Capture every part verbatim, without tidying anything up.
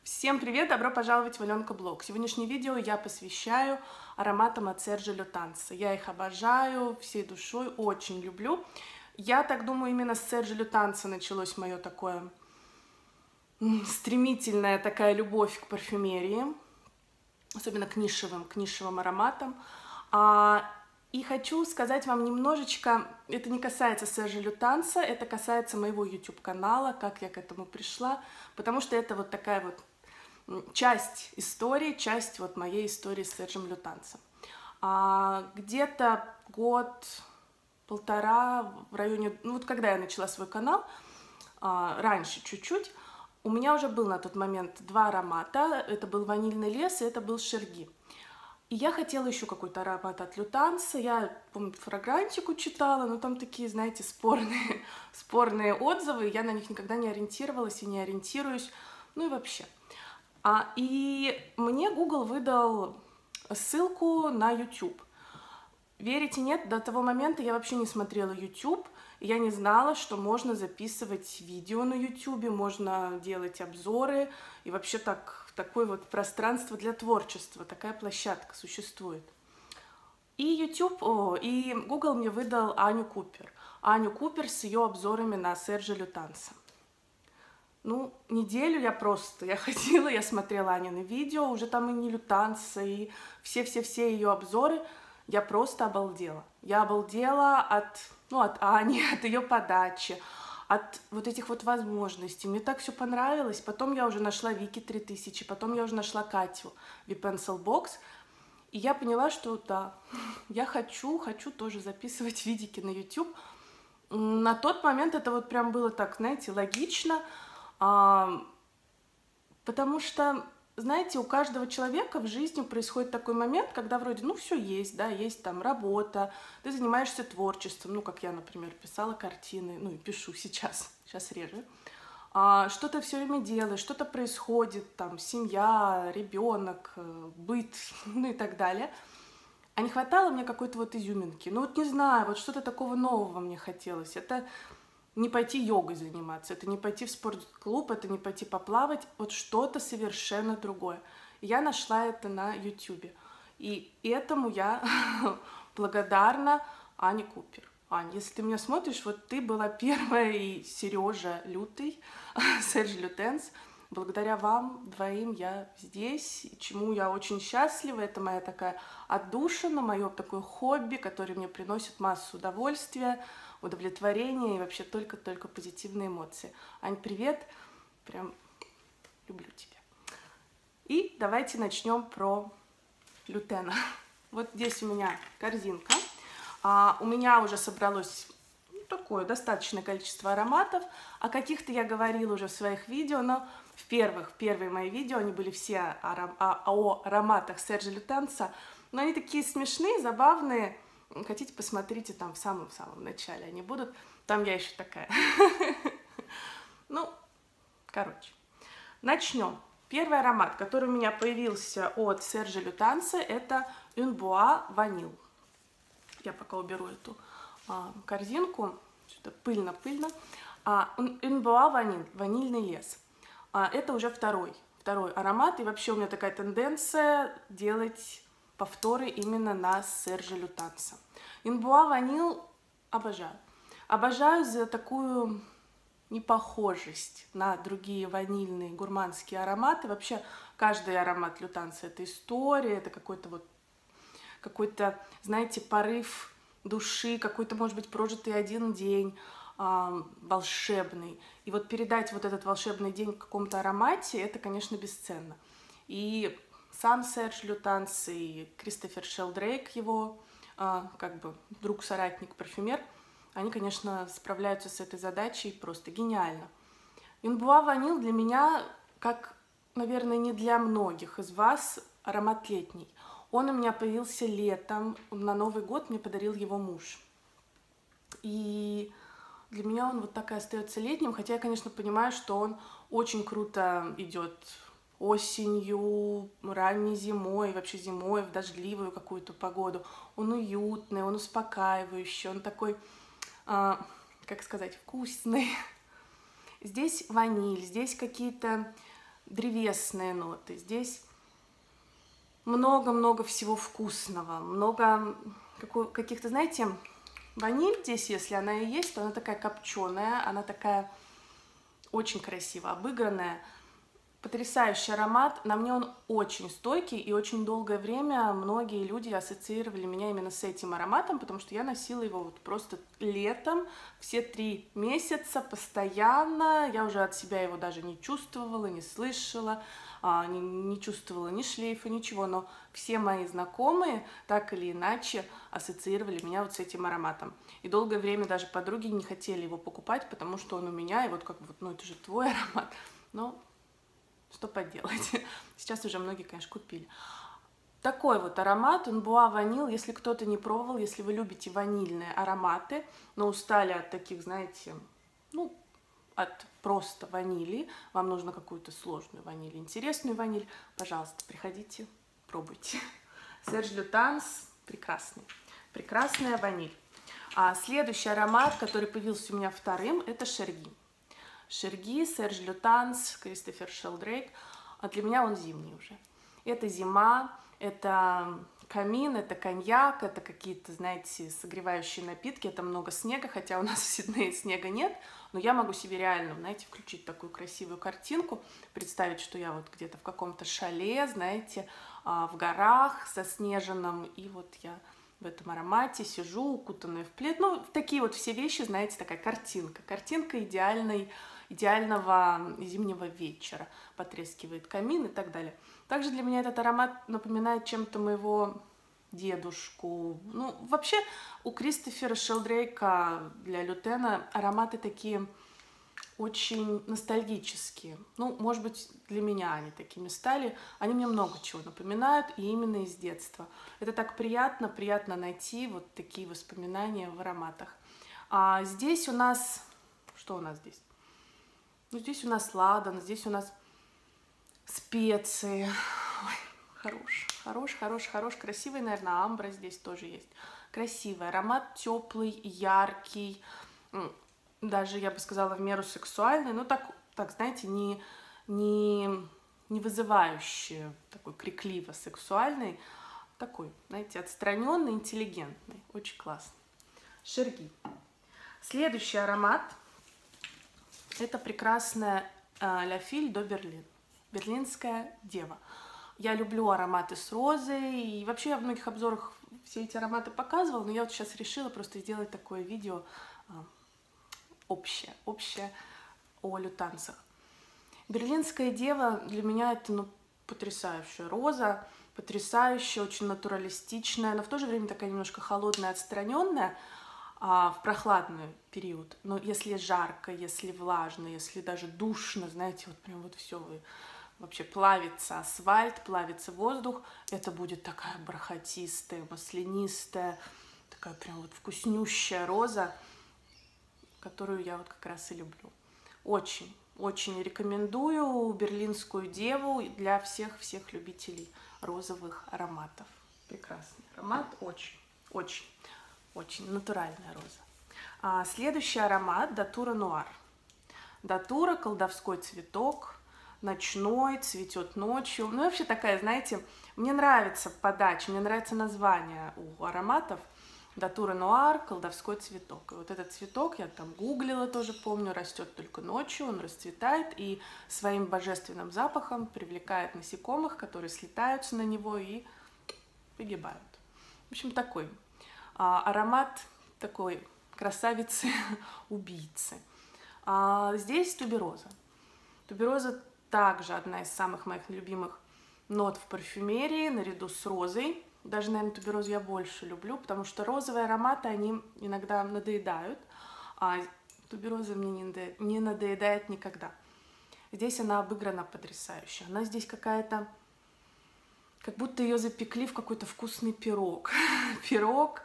Всем привет! Добро пожаловать в Аленка Блог. Сегодняшнее видео я посвящаю ароматам от Sergio Lutens. Я их обожаю всей душой, очень люблю. Я так думаю, именно с Sergio Lutens началось мое такое стремительная такая любовь к парфюмерии, особенно к нишевым, к нишевым ароматам. А, и хочу сказать вам немножечко, это не касается Sergio Lutens, это касается моего YouTube-канала, как я к этому пришла, потому что это вот такая вот часть истории, часть вот моей истории с Sergio Lutens. А, где-то год, полтора, в районе, ну вот когда я начала свой канал, а, раньше чуть-чуть, у меня уже был на тот момент два аромата, это был ванильный лес и это был шерги. И я хотела еще какой-то аромат от Lutens, я, помню, фрагрантику читала, но там такие, знаете, спорные, спорные отзывы, я на них никогда не ориентировалась и не ориентируюсь, ну и вообще. А, и мне Google выдал ссылку на YouTube. Верите, нет, до того момента я вообще не смотрела YouTube, я не знала, что можно записывать видео на YouTube, можно делать обзоры, и вообще так, такое вот пространство для творчества, такая площадка существует. И YouTube, о, и Google мне выдал Аню Купер. Аню Купер с ее обзорами на Sergio Lutens. Ну, неделю я просто, я ходила, я смотрела Анины видео, уже там и не Lutens, и все-все-все ее обзоры. Я просто обалдела. Я обалдела от, ну, от Ани, от ее подачи, от вот этих вот возможностей. Мне так все понравилось. Потом я уже нашла Вики три тысячи, потом я уже нашла Катю в Pencil Box. И я поняла, что да, я хочу, хочу тоже записывать видики на YouTube. На тот момент это вот прям было так, знаете, логично, а, потому что... Знаете, у каждого человека в жизни происходит такой момент, когда вроде, ну, все есть, да, есть там работа, ты занимаешься творчеством, ну, как я, например, писала картины, ну, и пишу сейчас, сейчас реже, а, что-то все время делаешь, что-то происходит, там, семья, ребенок, быт, ну, и так далее. А не хватало мне какой-то вот изюминки, ну, вот не знаю, вот что-то такого нового мне хотелось, это... Не пойти йогой заниматься, это не пойти в спортклуб, это не пойти поплавать, вот что-то совершенно другое. Я нашла это на YouTube. И этому я благодарна Ане Купер. Ань, если ты меня смотришь, вот ты была первая, и Сережа Лютый, Sergio Lutens. Благодаря вам двоим я здесь, чему я очень счастлива. Это моя такая отдушина, мое такое хобби, которое мне приносит массу удовольствия, удовлетворения и вообще только-только позитивные эмоции. Ань, привет! Прям люблю тебя. И давайте начнем про Лютена. Вот здесь у меня корзинка. А, у меня уже собралось ну, такое достаточное количество ароматов. О каких-то я говорила уже в своих видео, но в первых, первые мои видео, они были все о, о, о ароматах Sergio Lutens, но они такие смешные, забавные. Хотите, посмотрите там в самом-самом начале, они будут. Там я еще такая. Ну, короче, начнем. Первый аромат, который у меня появился от Sergio Lutens, это Un Bois Vanille. Я пока уберу эту а, корзинку. Что-то пыльно-пыльно. А, Un Bois Vanille, ванильный лес. А, это уже второй, второй аромат. И вообще у меня такая тенденция делать повторы именно на Sergio Lutens. Un Bois Vanille обожаю. Обожаю за такую непохожесть на другие ванильные гурманские ароматы. Вообще каждый аромат Lutens это история, это какой-то вот какой-то, знаете, порыв души, какой-то, может быть, прожитый один день, э, волшебный. И вот передать вот этот волшебный день в каком-то аромате, это, конечно, бесценно. И сам Sergio Lutens и Кристофер Шелдрейк, его э, как бы друг-соратник, парфюмер, они, конечно, справляются с этой задачей просто гениально. Un Bois Vanille для меня, как, наверное, не для многих из вас, аромат летний. Он у меня появился летом, на Новый год мне подарил его муж. И для меня он вот так и остается летним, хотя я, конечно, понимаю, что он очень круто идет осенью, ранней зимой, вообще зимой, в дождливую какую-то погоду. Он уютный, он успокаивающий, он такой, э, как сказать, вкусный. Здесь ваниль, здесь какие-то древесные ноты. Здесь много-много всего вкусного, много каких-то, знаете, ваниль здесь, если она и есть, то она такая копченая, она такая очень красиво обыгранная. Потрясающий аромат, на мне он очень стойкий, и очень долгое время многие люди ассоциировали меня именно с этим ароматом, потому что я носила его вот просто летом, все три месяца, постоянно, я уже от себя его даже не чувствовала, не слышала, не, не чувствовала ни шлейфа, ничего, но все мои знакомые так или иначе ассоциировали меня вот с этим ароматом. И долгое время даже подруги не хотели его покупать, потому что он у меня, и вот как бы, ну это же твой аромат, но... Что поделать? Сейчас уже многие, конечно, купили. Такой вот аромат, он Bois Vanille. Если кто-то не пробовал, если вы любите ванильные ароматы, но устали от таких, знаете, ну, от просто ванили, вам нужно какую-то сложную ваниль, интересную ваниль, пожалуйста, приходите, пробуйте. Serge Lutens прекрасный. Прекрасная ваниль. А следующий аромат, который появился у меня вторым, это Шерги. Шерги, Serge Lutens, Кристофер Шелдрейк. А для меня он зимний уже. Это зима, это камин, это коньяк, это какие-то, знаете, согревающие напитки, это много снега, хотя у нас в Сиднее снега нет, но я могу себе реально, знаете, включить такую красивую картинку, представить, что я вот где-то в каком-то шале, знаете, в горах заснеженном, и вот я в этом аромате сижу, укутанная в плед. Ну, такие вот все вещи, знаете, такая картинка. Картинка идеальной, идеального зимнего вечера. Потрескивает камин и так далее. Также для меня этот аромат напоминает чем-то моего дедушку. Ну, вообще, у Кристофера Шелдрейка для Лютена ароматы такие очень ностальгические. Ну, может быть, для меня они такими стали. Они мне много чего напоминают, и именно из детства. Это так приятно, приятно найти вот такие воспоминания в ароматах. А здесь у нас... Что у нас здесь? Ну, здесь у нас ладан, здесь у нас специи. Ой, хорош, хорош, хорош, хорош. Красивый, наверное, амбра здесь тоже есть. Красивый аромат, теплый, яркий. Даже, я бы сказала, в меру сексуальный, но так, так знаете, не, не, не вызывающий, такой крикливо-сексуальный, такой, знаете, отстраненный, интеллигентный, очень классный. Шерги. Следующий аромат – это прекрасная La Fille de Berlin, берлинская дева. Я люблю ароматы с розой, и вообще я в многих обзорах все эти ароматы показывала, но я вот сейчас решила просто сделать такое видео общее, общее о лютансах. Берлинская дева для меня это, ну, потрясающая роза, потрясающая, очень натуралистичная, но в то же время такая немножко холодная, отстраненная а, в прохладный период. Но если жарко, если влажно, если даже душно, знаете, вот прям вот все, вы, вообще плавится асфальт, плавится воздух, это будет такая бархатистая, маслянистая, такая прям вот вкуснющая роза, которую я вот как раз и люблю. Очень, очень рекомендую берлинскую деву для всех-всех любителей розовых ароматов. Прекрасный аромат, очень, очень, очень натуральная роза. А следующий аромат Datura Noir. Datura, колдовской цветок, ночной, цветет ночью. Ну, вообще такая, знаете, мне нравится подача, мне нравится название у ароматов. Datura Noir, колдовской цветок. И вот этот цветок, я там гуглила тоже, помню, растет только ночью, он расцветает и своим божественным запахом привлекает насекомых, которые слетаются на него и погибают. В общем, такой а, аромат такой красавицы-убийцы. А, здесь тубероза. Тубероза также одна из самых моих любимых нот в парфюмерии, наряду с розой. Даже, наверное, туберозу я больше люблю, потому что розовые ароматы, они иногда надоедают, а тубероза мне не надоедает никогда. Здесь она обыграна потрясающе. Она здесь какая-то, как будто ее запекли в какой-то вкусный пирог. Пирог,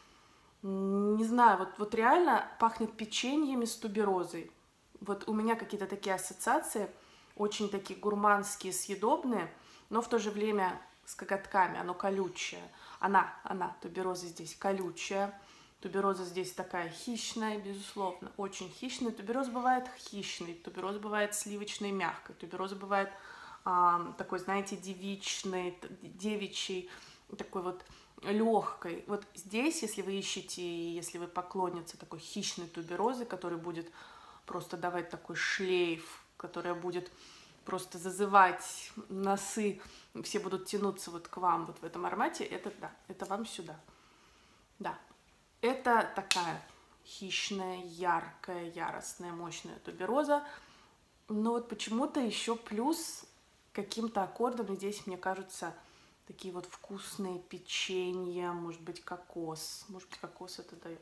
не знаю, вот, вот реально пахнет печеньями с туберозой. Вот у меня какие-то такие ассоциации, очень такие гурманские, съедобные, но в то же время с коготками, оно колючее. Она, она, тубероза здесь колючая, Тубероза здесь такая хищная, безусловно, очень хищная. Тубероз бывает хищный, тубероз бывает сливочный, мягкой, тубероз бывает а, такой, знаете, девичный, девичий, такой вот легкой. Вот здесь, если вы ищете, если вы поклонница такой хищной туберозы, который будет просто давать такой шлейф, которая будет просто зазывать носы, все будут тянуться вот к вам вот в этом аромате, это да, это вам сюда. Да, это такая хищная, яркая, яростная, мощная тубероза. Но вот почему-то еще плюс каким-то аккордом здесь, мне кажется, такие вот вкусные печенья, может быть, кокос. Может быть, кокос это дает.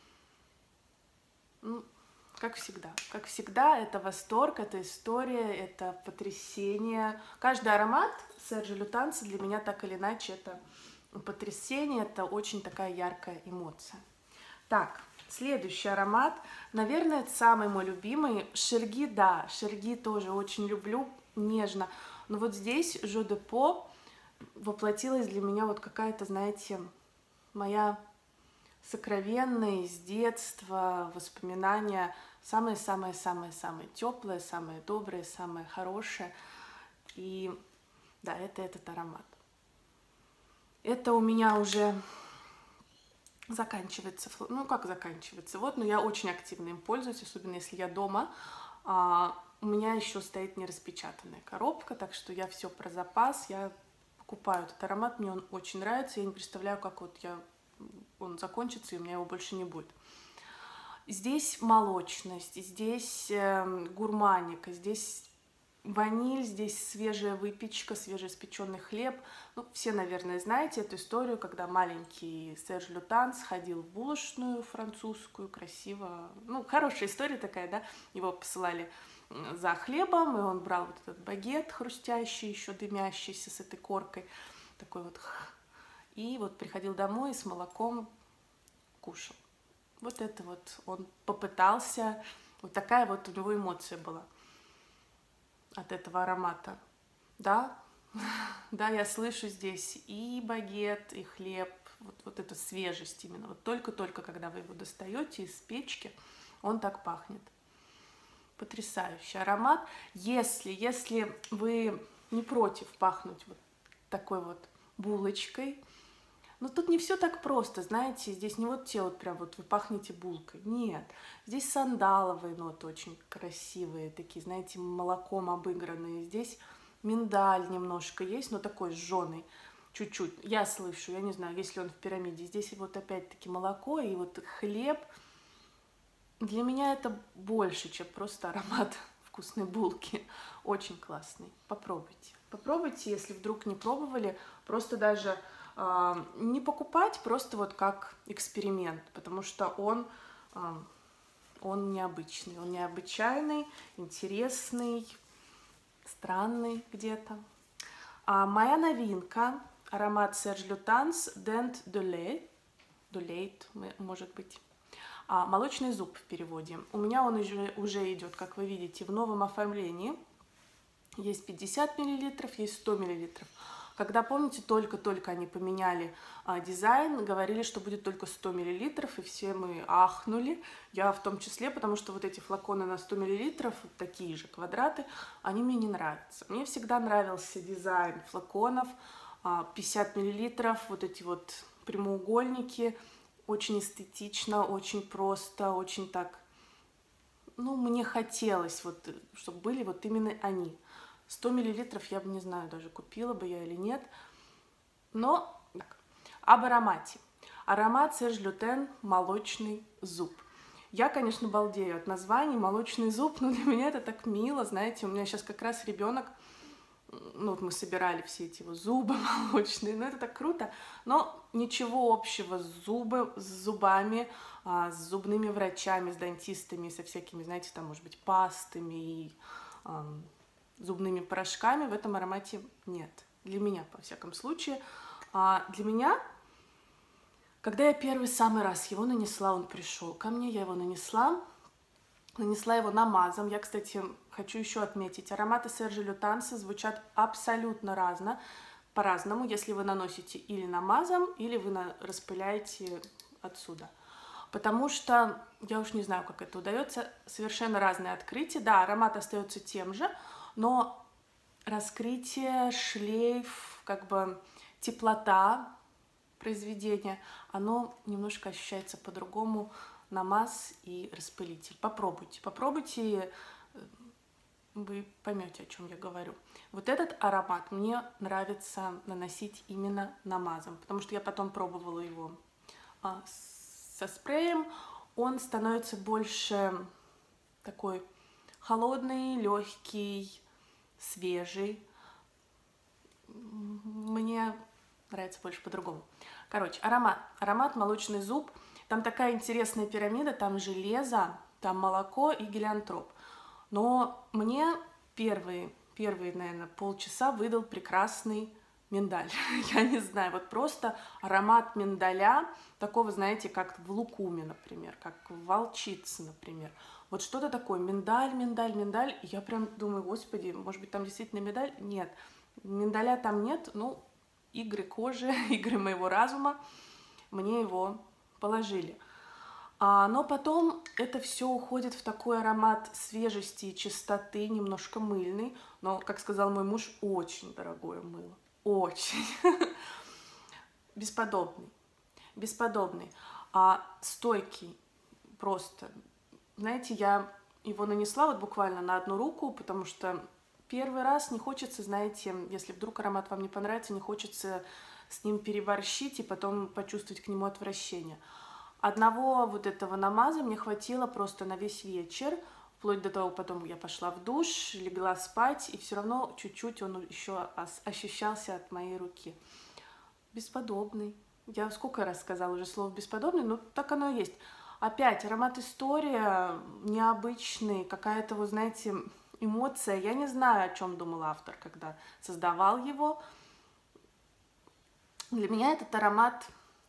Ну, как всегда. Как всегда, это восторг, это история, это потрясение. Каждый аромат Серджио Лютанса для меня так или иначе это потрясение, это очень такая яркая эмоция. Так, следующий аромат. Наверное, это самый мой любимый. Шерги, да, Шерги тоже очень люблю, нежно. Но вот здесь Жо де По воплотилась для меня вот какая-то, знаете, моя сокровенная из детства воспоминания, самое-самое-самое-самое теплое, самое доброе, самое хорошее. И да, это этот аромат. Это у меня уже заканчивается, ну как заканчивается, вот, но я очень активно им пользуюсь, особенно если я дома. А, у меня еще стоит нераспечатанная коробка, так что я все про запас, я покупаю этот аромат, мне он очень нравится, я не представляю, как вот я, он закончится, и у меня его больше не будет. Здесь молочность, здесь э, гурманика, здесь ваниль, здесь свежая выпечка, свежеиспеченный хлеб. Ну, все, наверное, знаете эту историю, когда маленький Серджио Лютанс ходил в булочную французскую, красиво. Ну, хорошая история такая, да? Его посылали за хлебом, и он брал вот этот багет хрустящий, еще дымящийся с этой коркой, такой вот. И вот приходил домой и с молоком кушал. Вот это вот он попытался, вот такая вот у него эмоция была от этого аромата. Да, да, я слышу здесь и багет, и хлеб, вот, вот эта свежесть именно. Вот только-только, когда вы его достаете из печки, он так пахнет. Потрясающий аромат. Если, если вы не против пахнуть вот такой вот булочкой, но тут не все так просто, знаете, здесь не вот те вот прям вот вы пахнете булкой, нет. Здесь сандаловые ноты очень красивые, такие, знаете, молоком обыгранные. Здесь миндаль немножко есть, но такой жженый, чуть-чуть. Я слышу, я не знаю, если он в пирамиде. Здесь вот опять-таки молоко и вот хлеб. Для меня это больше, чем просто аромат вкусной булки. Очень классный. Попробуйте. Попробуйте, если вдруг не пробовали, просто даже э, не покупать, просто вот как эксперимент, потому что он, э, он необычный, он необычайный, интересный, странный где-то. А моя новинка, аромат Serge Lutens Dent de lait, de lait, может быть, а, молочный зуб в переводе. У меня он уже, уже идет, как вы видите, в новом оформлении. Есть пятьдесят миллилитров, есть сто миллилитров. Когда, помните, только-только они поменяли а, дизайн, говорили, что будет только сто миллилитров, и все мы ахнули. Я в том числе, потому что вот эти флаконы на сто миллилитров, такие же квадраты, они мне не нравятся. Мне всегда нравился дизайн флаконов, а, пятьдесят миллилитров, вот эти вот прямоугольники, очень эстетично, очень просто, очень так, ну, мне хотелось, вот, чтобы были вот именно они. сто миллилитров я бы не знаю, даже купила бы я или нет. Но так, об аромате. Аромат Serge Lutens молочный зуб. Я, конечно, балдею от названий молочный зуб, но для меня это так мило, знаете, у меня сейчас как раз ребенок, ну вот мы собирали все эти его зубы молочные, ну это так круто, но ничего общего с, зубы, с зубами, а, с зубными врачами, с дантистами, со всякими, знаете, там, может быть, пастами и а, зубными порошками в этом аромате нет. Для меня, во всяком случае. А для меня, когда я первый самый раз его нанесла, он пришел ко мне, я его нанесла, нанесла его намазом. Я, кстати, хочу еще отметить, ароматы Serge Lutens звучат абсолютно разно, по-разному, если вы наносите или намазом, или вы на, распыляете отсюда. потому что, я уж не знаю, как это удается, совершенно разные открытия. Да, аромат остается тем же, но раскрытие, шлейф, как бы теплота произведения, оно немножко ощущается по-другому, намаз и распылитель. Попробуйте, попробуйте, вы поймете, о чем я говорю. Вот этот аромат мне нравится наносить именно намазом, потому что я потом пробовала его а, со спреем. Он становится больше такой холодный, легкий, свежий. Мне нравится больше по-другому. Короче, аромат. Аромат молочный зуб. Там такая интересная пирамида, там железо, там молоко и гелиантроп. Но мне первые, первые, наверное, полчаса выдал прекрасный миндаль. Я не знаю, вот просто аромат миндаля, такого, знаете, как в лукуме, например, как в волчице, например. Вот что-то такое, миндаль, миндаль, миндаль. И я прям думаю, господи, может быть, там действительно миндаль? Нет, миндаля там нет, ну, игры кожи, игры моего разума, мне его положили. А, но потом это все уходит в такой аромат свежести и чистоты, немножко мыльный, но, как сказал мой муж, очень дорогое мыло, очень. Бесподобный, бесподобный, а стойкий просто. Знаете, я его нанесла вот буквально на одну руку, потому что первый раз не хочется, знаете, если вдруг аромат вам не понравится, не хочется с ним переборщить и потом почувствовать к нему отвращение. Одного вот этого намаза мне хватило просто на весь вечер, вплоть до того, потом я пошла в душ, легла спать, и все равно чуть-чуть он еще ощущался от моей руки. Бесподобный. Я сколько раз сказала уже слово «бесподобный», но так оно и есть. Опять аромат история, необычный, какая-то, вы знаете, эмоция. Я не знаю, о чем думал автор, когда создавал его. Для меня этот аромат...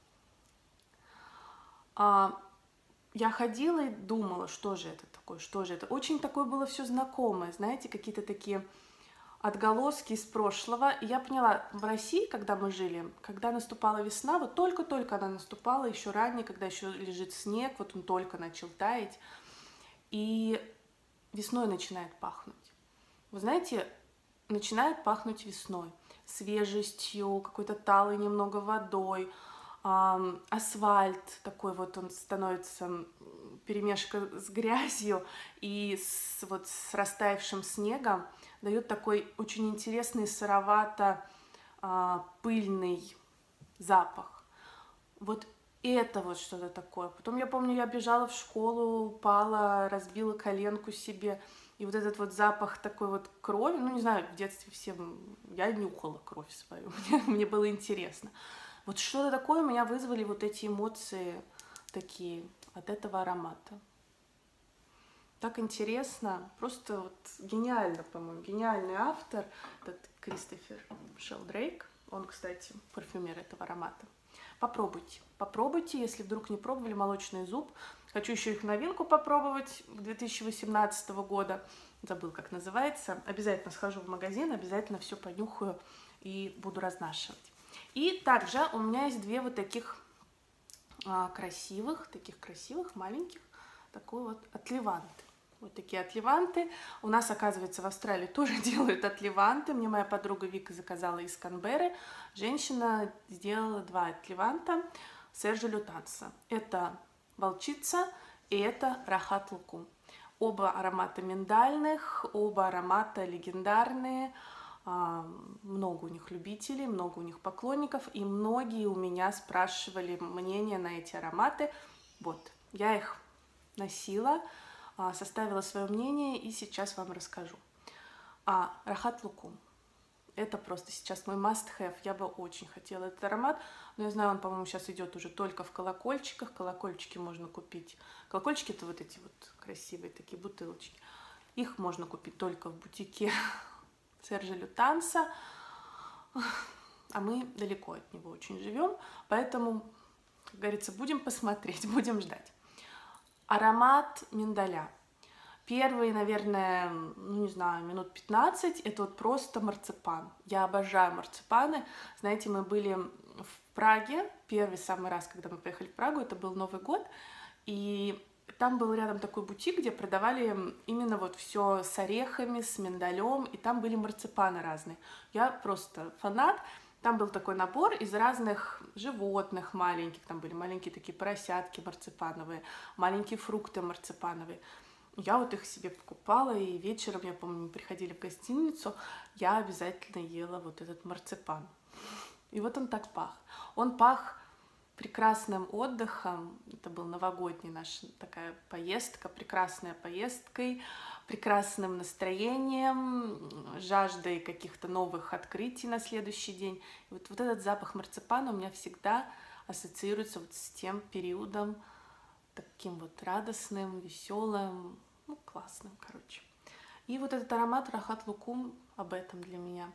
А, я ходила и думала, что же это такое, что же это. Очень такое было все знакомое, знаете, какие-то такие отголоски из прошлого. И я поняла, в России, когда мы жили, когда наступала весна, вот только-только она наступала, еще ранее, когда еще лежит снег, вот он только начал таять, и весной начинает пахнуть. Вы знаете, начинает пахнуть весной, свежестью, какой-то талой немного водой, э, асфальт такой вот он становится, перемешка с грязью и с, вот, с растаявшим снегом, дает такой очень интересный сыровато-пыльный запах. Вот это вот что-то такое. Потом я помню, я бежала в школу, упала, разбила коленку себе. И вот этот вот запах такой вот крови, ну, не знаю, в детстве всем... Я нюхала кровь свою, мне, мне было интересно. Вот что-то такое у меня вызвали вот эти эмоции такие от этого аромата. Так интересно, просто вот гениально, по-моему, гениальный автор, этот Кристофер Шелдрейк. Он, кстати, парфюмер этого аромата. Попробуйте, попробуйте, если вдруг не пробовали молочный зуб. Хочу еще их новинку попробовать две тысячи восемнадцатого года. Забыл, как называется. Обязательно схожу в магазин, обязательно все понюхаю и буду разнашивать. И также у меня есть две вот таких а, красивых, таких красивых, маленьких, такой вот отливанты. Вот такие отливанты. У нас, оказывается, в Австралии тоже делают отливанты. Мне моя подруга Вика заказала из Канберры. Женщина сделала два отливанта Сержа Лютанса. Это волчица и это Рахат Лукум. Оба аромата миндальных, оба аромата легендарные. Много у них любителей, много у них поклонников. И многие у меня спрашивали мнение на эти ароматы. Вот, я их носила, составила свое мнение и сейчас вам расскажу. А Рахат Лукум. Это просто сейчас мой must-have. Я бы очень хотела этот аромат. Но я знаю, он, по-моему, сейчас идет уже только в колокольчиках. Колокольчики можно купить. Колокольчики — это вот эти вот красивые такие бутылочки. Их можно купить только в бутике Сержа Лютанса. А мы далеко от него очень живем. Поэтому, как говорится, будем посмотреть, будем ждать. Аромат миндаля. Первые, наверное, ну не знаю, минут пятнадцать, это вот просто марципан. Я обожаю марципаны. Знаете, мы были в Праге, первый самый раз, когда мы поехали в Прагу, это был Новый год, И там был рядом такой бутик, где продавали именно вот все с орехами, с миндалем, и там были марципаны разные. Я просто фанат. Там был такой набор из разных животных маленьких, там были маленькие такие поросятки марципановые, маленькие фрукты марципановые. Я вот их себе покупала, и вечером, я помню, мы приходили в гостиницу, я обязательно ела вот этот марципан. И вот он так пах. Он пах прекрасным отдыхом. Это был новогодний наша такая поездка, прекрасная поездкой, прекрасным настроением, жаждой каких-то новых открытий на следующий день. И вот, вот этот запах марципана у меня всегда ассоциируется вот с тем периодом, таким вот радостным, веселым, ну, классным, короче. И вот этот аромат Рахат Лукум об этом для меня.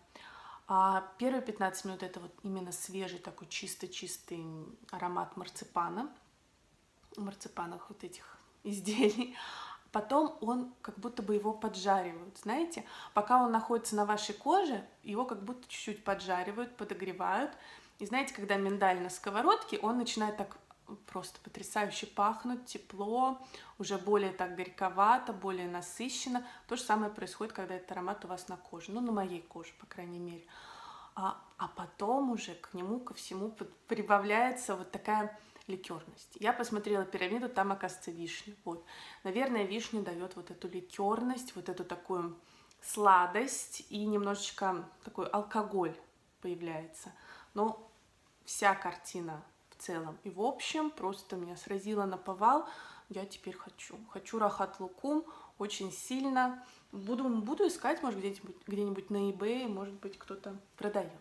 А первые пятнадцать минут это вот именно свежий такой чисто-чистый аромат марципана, марципановых вот этих изделий. Потом он как будто бы его поджаривают, знаете, пока он находится на вашей коже, его как будто чуть-чуть поджаривают, подогревают. И знаете, когда миндаль на сковородке, он начинает так просто потрясающе пахнуть, тепло, уже более так горьковато, более насыщенно. То же самое происходит, когда этот аромат у вас на коже, ну, на моей коже, по крайней мере. А, а потом уже к нему, ко всему прибавляется вот такая ликерность. Я посмотрела пирамиду, там, оказывается, вишня. Вот. Наверное, вишня дает вот эту ликерность, вот эту такую сладость, и немножечко такой алкоголь появляется. Но вся картина в целом и в общем просто меня сразила наповал. Я теперь хочу. Хочу Рахат Лукум очень сильно. Буду, буду искать, может, где-нибудь где-нибудь на eBay, может быть, кто-то продает.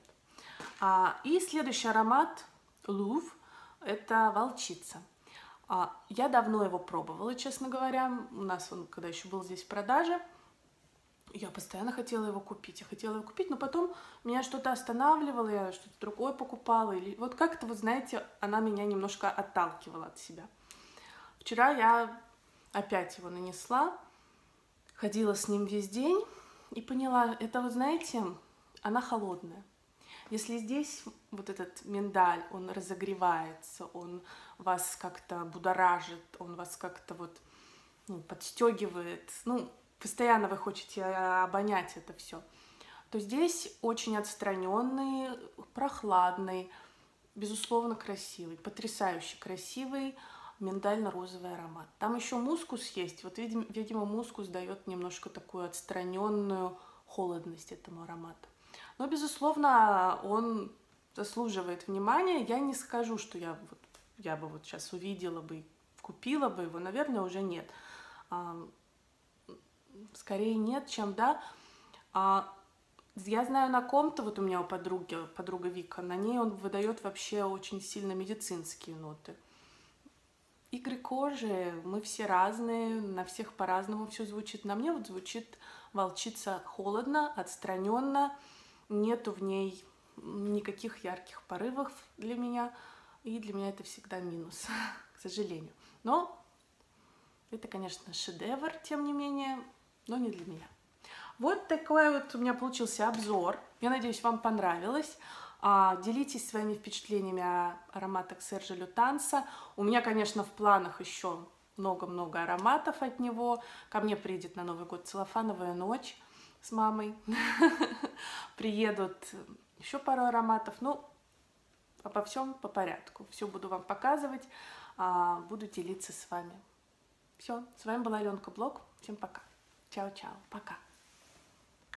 А, и следующий аромат Лув. Это волчица. А, я давно его пробовала, честно говоря. У нас он, когда еще был здесь в продаже, я постоянно хотела его купить. Я хотела его купить, но потом меня что-то останавливало, я что-то другое покупала. Или вот как-то, вы знаете, она меня немножко отталкивала от себя. Вчера я опять его нанесла, ходила с ним весь день и поняла, это, вы знаете, она холодная. Если здесь вот этот миндаль, он разогревается, он вас как-то будоражит, он вас как-то вот, ну, подстегивает, ну, постоянно вы хотите обонять это все, то здесь очень отстраненный, прохладный, безусловно красивый, потрясающе красивый миндально-розовый аромат. Там еще мускус есть, вот, видимо, видимо, мускус дает немножко такую отстраненную холодность этому аромату. Но, безусловно, он заслуживает внимания. Я не скажу, что я, вот, я бы вот сейчас увидела бы, купила бы его. Наверное, уже нет. Скорее нет, чем да. Я знаю на ком-то, вот у меня у подруги, подруга Вика, на ней он выдает вообще очень сильно медицинские ноты. Игры кожи, мы все разные, на всех по-разному все звучит. На мне вот звучит волчица холодно, отстраненно. Нету в ней никаких ярких порывов для меня, и для меня это всегда минус, к сожалению. Но это, конечно, шедевр, тем не менее, но не для меня. Вот такой вот у меня получился обзор. Я надеюсь, вам понравилось. Делитесь своими впечатлениями о ароматах Сержа Лютанса. У меня, конечно, в планах еще много-много ароматов от него. Ко мне приедет на Новый год целлофановая ночь с мамой. Приедут еще пару ароматов. Ну, обо всем по порядку. Все буду вам показывать, буду делиться с вами. Все, с вами была Аленка Блог. Всем пока. Чао-чао. Пока.